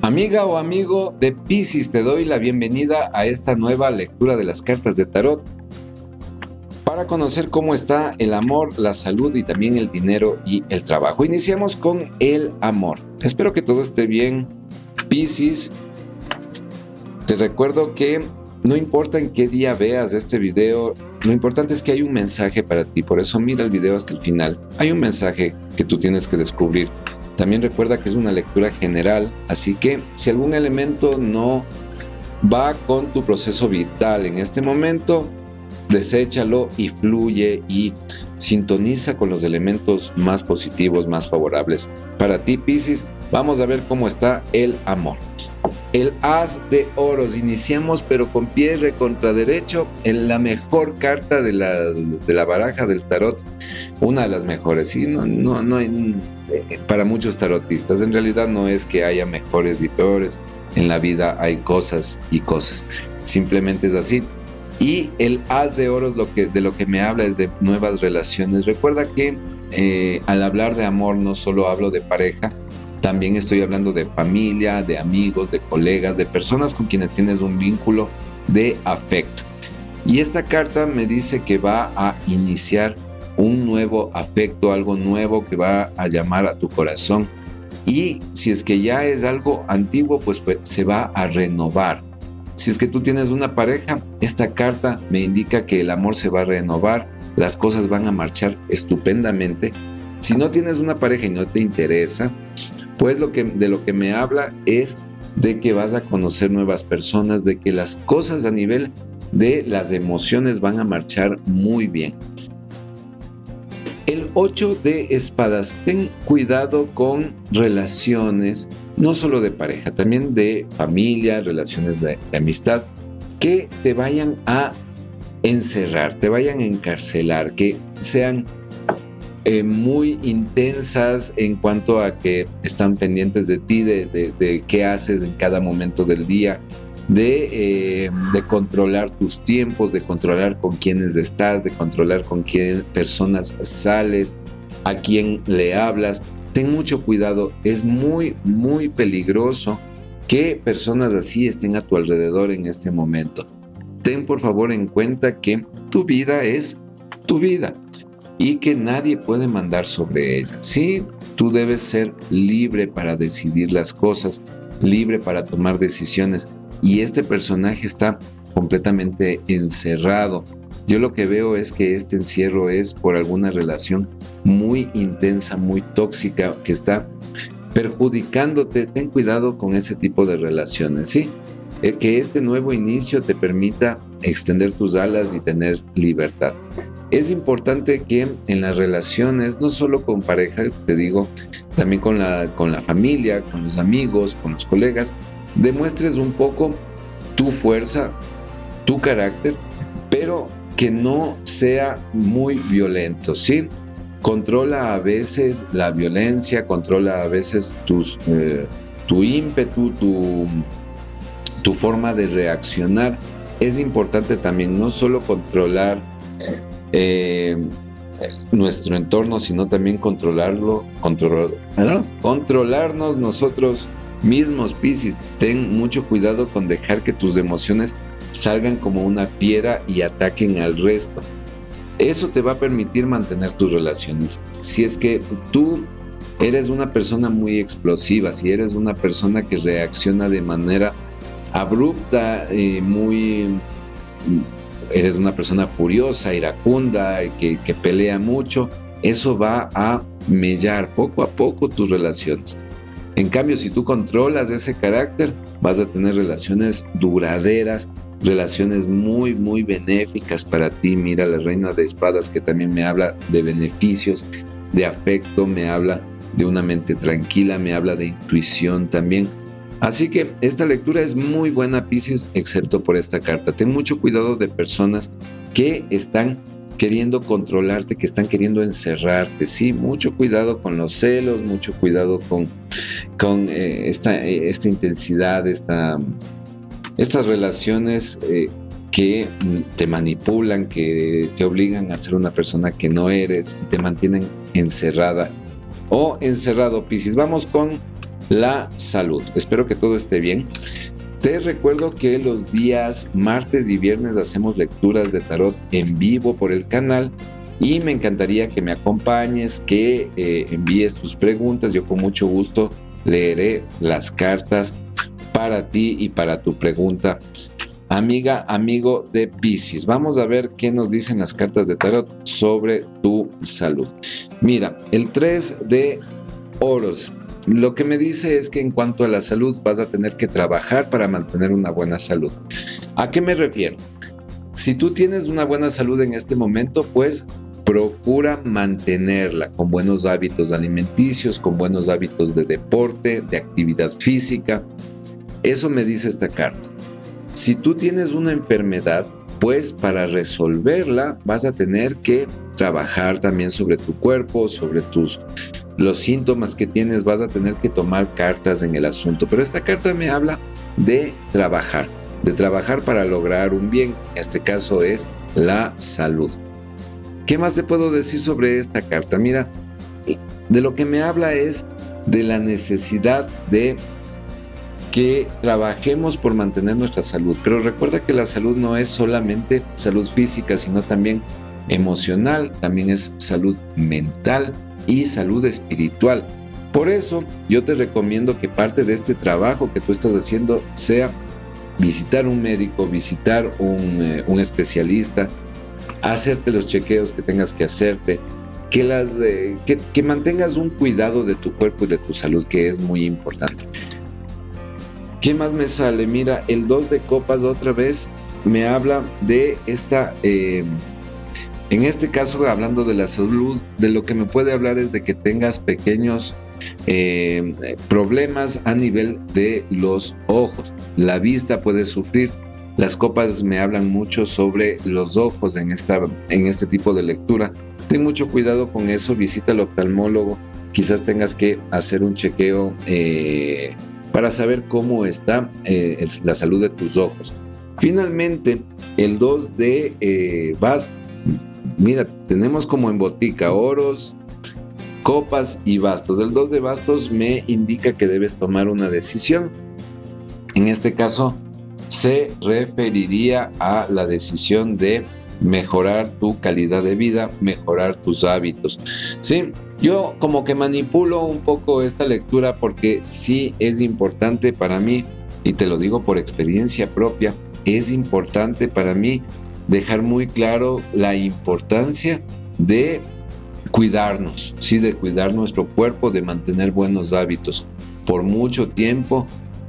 Amiga o amigo de Piscis, te doy la bienvenida a esta nueva lectura de las cartas de tarot para conocer cómo está el amor, la salud y también el dinero y el trabajo. Iniciamos con el amor. Espero que todo esté bien, Piscis. Te recuerdo que no importa en qué día veas este video, lo importante es que hay un mensaje para ti. Por eso mira el video hasta el final. Hay un mensaje que tú tienes que descubrir. También recuerda que es una lectura general, así que si algún elemento no va con tu proceso vital en este momento, deséchalo y fluye y sintoniza con los elementos más positivos, más favorables. Para ti, Piscis, vamos a ver cómo está el amor. El As de Oros, iniciamos pero con pie recontra derecho, en la mejor carta de la baraja del tarot, una de las mejores, ¿sí? No hay, para muchos tarotistas, en realidad no es que haya mejores y peores, en la vida hay cosas y cosas, simplemente es así. Y el As de Oros de lo que me habla es de nuevas relaciones. Recuerda que al hablar de amor no solo hablo de pareja, también estoy hablando de familia, de amigos, de colegas, de personas con quienes tienes un vínculo de afecto. Y esta carta me dice que va a iniciar un nuevo afecto, algo nuevo que va a llamar a tu corazón. Y si es que ya es algo antiguo, pues se va a renovar. Si es que tú tienes una pareja, esta carta me indica que el amor se va a renovar, las cosas van a marchar estupendamente. Si no tienes una pareja y no te interesa, pues de lo que me habla es de que vas a conocer nuevas personas, de que las cosas a nivel de las emociones van a marchar muy bien. El 8 de espadas, ten cuidado con relaciones, no solo de pareja, también de familia, relaciones de amistad, que te vayan a encerrar, te vayan a encarcelar, que sean muy intensas en cuanto a que están pendientes de ti, de qué haces en cada momento del día, de controlar tus tiempos, de controlar con quiénes estás, de controlar con qué personas sales, a quién le hablas. Ten mucho cuidado, es muy, muy peligroso que personas así estén a tu alrededor en este momento. Ten por favor en cuenta que tu vida es tu vida y que nadie puede mandar sobre ella. Sí, tú debes ser libre para decidir las cosas, libre para tomar decisiones, y este personaje está completamente encerrado. Yo lo que veo es que este encierro es por alguna relación muy intensa, muy tóxica, que está perjudicándote. Ten cuidado con ese tipo de relaciones, ¿sí? Que este nuevo inicio te permita extender tus alas y tener libertad. Es importante que en las relaciones, no solo con pareja, te digo, también con la familia, con los amigos, con los colegas, demuestres un poco tu fuerza, tu carácter, pero que no sea muy violento, ¿sí? Controla a veces la violencia, controla a veces tu ímpetu, tu forma de reaccionar. Es importante también no solo controlar nuestro entorno, sino también controlarnos nosotros mismos, Piscis. Ten mucho cuidado con dejar que tus emociones salgan como una piedra y ataquen al resto. Eso te va a permitir mantener tus relaciones. Si es que tú eres una persona muy explosiva, si eres una persona que reacciona de manera abrupta, eres una persona furiosa, iracunda, que pelea mucho, eso va a mellar poco a poco tus relaciones. En cambio, si tú controlas ese carácter, vas a tener relaciones duraderas, relaciones muy, muy benéficas para ti. Mira, la reina de espadas, que también me habla de beneficios, de afecto, me habla de una mente tranquila, me habla de intuición también. Así que esta lectura es muy buena, Piscis, excepto por esta carta. Ten mucho cuidado de personas que están queriendo controlarte, que están queriendo encerrarte, sí, mucho cuidado con los celos, mucho cuidado con esta intensidad, estas relaciones que te manipulan, que te obligan a ser una persona que no eres y te mantienen encerrada o encerrado, Piscis. Vamos con la salud. Espero que todo esté bien. Te recuerdo que los días martes y viernes hacemos lecturas de tarot en vivo por el canal y me encantaría que me acompañes, que envíes tus preguntas. Yo con mucho gusto leeré las cartas para ti y para tu pregunta. Amiga, amigo de Piscis, vamos a ver qué nos dicen las cartas de tarot sobre tu salud. Mira, el 3 de oros. Lo que me dice es que en cuanto a la salud vas a tener que trabajar para mantener una buena salud. ¿A qué me refiero? Si tú tienes una buena salud en este momento, pues procura mantenerla con buenos hábitos alimenticios, con buenos hábitos de deporte, de actividad física. Eso me dice esta carta. Si tú tienes una enfermedad, pues para resolverla vas a tener que trabajar también sobre tu cuerpo, sobre los síntomas que tienes, vas a tener que tomar cartas en el asunto. Pero esta carta me habla de trabajar para lograr un bien. En este caso es la salud. ¿Qué más te puedo decir sobre esta carta? Mira, de lo que me habla es de la necesidad de que trabajemos por mantener nuestra salud. Pero recuerda que la salud no es solamente salud física, sino también emocional, también es salud mental y salud espiritual. Por eso yo te recomiendo que parte de este trabajo que tú estás haciendo sea visitar un médico, visitar un especialista, hacerte los chequeos que tengas que hacerte, que mantengas un cuidado de tu cuerpo y de tu salud, que es muy importante. ¿Qué más me sale? Mira, el 2 de copas otra vez me habla de esta... en este caso, hablando de la salud, de lo que me puede hablar es de que tengas pequeños problemas a nivel de los ojos. La vista puede sufrir. Las copas me hablan mucho sobre los ojos en este tipo de lectura. Ten mucho cuidado con eso, visita al oftalmólogo. Quizás tengas que hacer un chequeo para saber cómo está la salud de tus ojos. Finalmente, el 2 de bastos. Mira, tenemos como en botica oros, copas y bastos. El 2 de bastos me indica que debes tomar una decisión. En este caso, se referiría a la decisión de mejorar tu calidad de vida, mejorar tus hábitos. Sí, yo como que manipulo un poco esta lectura porque sí es importante para mí, y te lo digo por experiencia propia, es importante para mí dejar muy claro la importancia de cuidarnos, sí, de cuidar nuestro cuerpo, de mantener buenos hábitos. Por mucho tiempo,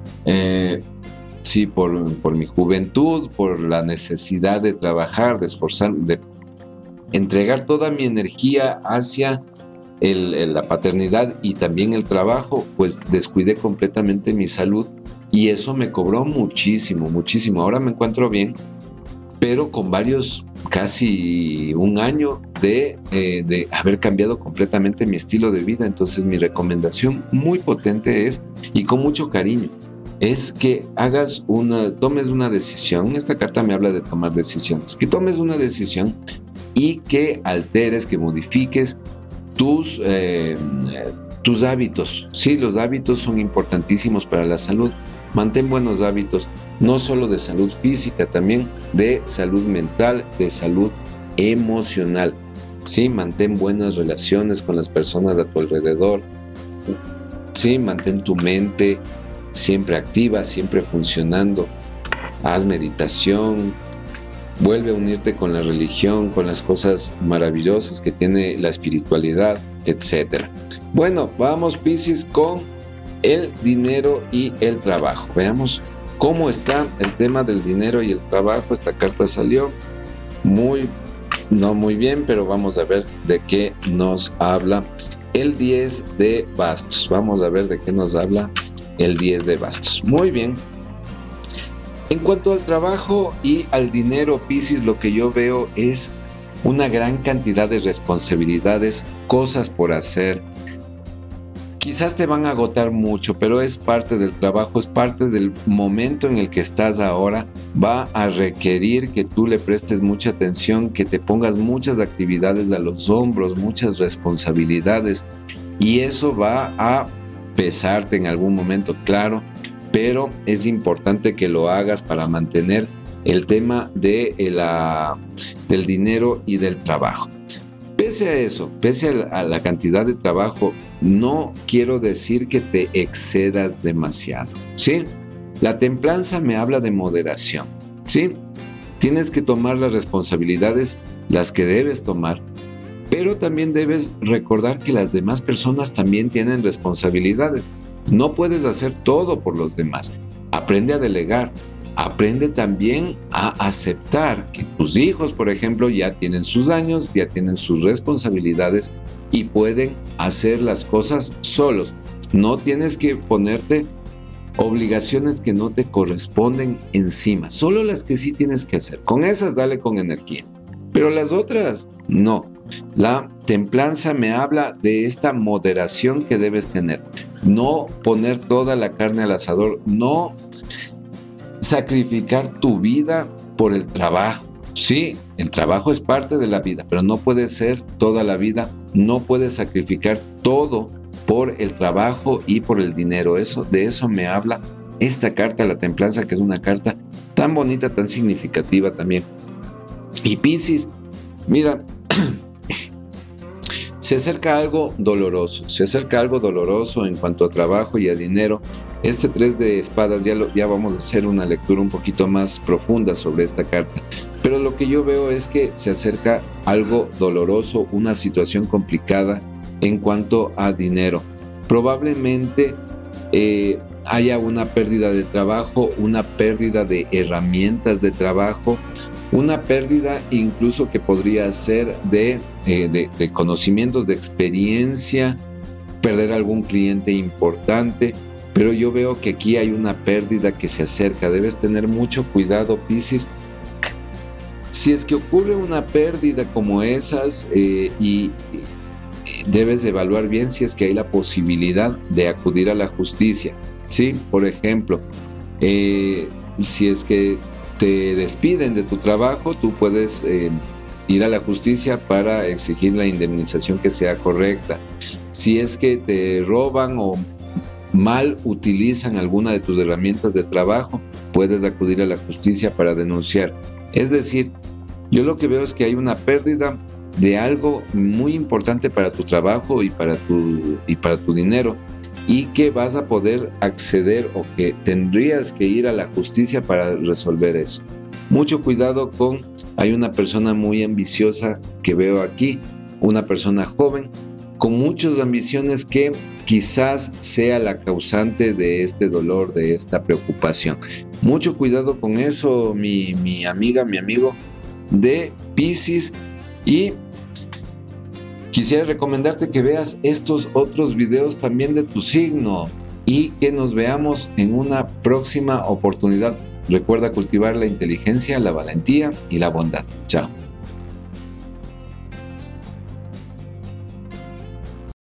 sí, por mi juventud, por la necesidad de trabajar, de esforzar, de entregar toda mi energía hacia la paternidad y también el trabajo, pues descuidé completamente mi salud y eso me cobró muchísimo, muchísimo. Ahora me encuentro bien, pero con casi un año de haber cambiado completamente mi estilo de vida. Entonces mi recomendación muy potente es, y con mucho cariño, es que tomes una decisión. Esta carta me habla de tomar decisiones, que tomes una decisión y que alteres, que modifiques tus hábitos. Sí, los hábitos son importantísimos para la salud. Mantén buenos hábitos, no solo de salud física, también de salud mental, de salud emocional. Sí, mantén buenas relaciones con las personas a tu alrededor. Sí, mantén tu mente siempre activa, siempre funcionando. Haz meditación, vuelve a unirte con la religión, con las cosas maravillosas que tiene la espiritualidad, etc. Bueno, vamos, Piscis, con el dinero y el trabajo. Veamos cómo está el tema del dinero y el trabajo. Esta carta salió no muy bien, pero vamos a ver de qué nos habla el 10 de bastos. Vamos a ver de qué nos habla el 10 de bastos. Muy bien. En cuanto al trabajo y al dinero, Piscis, lo que yo veo es una gran cantidad de responsabilidades, cosas por hacer. Quizás te van a agotar mucho, pero es parte del trabajo, es parte del momento en el que estás ahora. Va a requerir que tú le prestes mucha atención, que te pongas muchas actividades a los hombros, muchas responsabilidades, y eso va a pesarte en algún momento, claro, pero es importante que lo hagas para mantener el tema de del dinero y del trabajo. Pese a eso, pese a la cantidad de trabajo, no quiero decir que te excedas demasiado, ¿sí? La templanza me habla de moderación, ¿sí? Tienes que tomar las responsabilidades, las que debes tomar, pero también debes recordar que las demás personas también tienen responsabilidades. No puedes hacer todo por los demás. Aprende a delegar. Aprende también a aceptar que tus hijos, por ejemplo, ya tienen sus años, ya tienen sus responsabilidades y pueden hacer las cosas solos. No tienes que ponerte obligaciones que no te corresponden encima, solo las que sí tienes que hacer. Con esas dale con energía, pero las otras no. La templanza me habla de esta moderación que debes tener. No poner toda la carne al asador, no sacrificar tu vida por el trabajo. Sí, el trabajo es parte de la vida, pero no puede ser toda la vida. No puedes sacrificar todo por el trabajo y por el dinero. De eso me habla esta carta, la templanza, que es una carta tan bonita, tan significativa también. Y Piscis, mira, se acerca algo doloroso en cuanto a trabajo y a dinero. Este 3 de espadas ya vamos a hacer una lectura un poquito más profunda sobre esta carta, pero lo que yo veo es que se acerca algo doloroso, una situación complicada en cuanto a dinero. Probablemente haya una pérdida de trabajo, una pérdida de herramientas de trabajo, una pérdida incluso que podría ser de conocimientos, de experiencia, perder algún cliente importante, pero yo veo que aquí hay una pérdida que se acerca. Debes tener mucho cuidado, Piscis. Si es que ocurre una pérdida como esas, y debes de evaluar bien si es que hay la posibilidad de acudir a la justicia, ¿sí? Por ejemplo, si es que te despiden de tu trabajo, tú puedes ir a la justicia para exigir la indemnización que sea correcta. Si es que te roban o mal utilizan alguna de tus herramientas de trabajo, puedes acudir a la justicia para denunciar. Es decir, yo lo que veo es que hay una pérdida de algo muy importante para tu trabajo y para tu dinero, y que vas a poder acceder o que tendrías que ir a la justicia para resolver eso. Mucho cuidado hay una persona muy ambiciosa que veo aquí, una persona joven con muchas ambiciones que quizás sea la causante de este dolor, de esta preocupación. Mucho cuidado con eso, mi amiga, mi amigo de Piscis. Y quisiera recomendarte que veas estos otros videos también de tu signo y que nos veamos en una próxima oportunidad. Recuerda cultivar la inteligencia, la valentía y la bondad. Chao.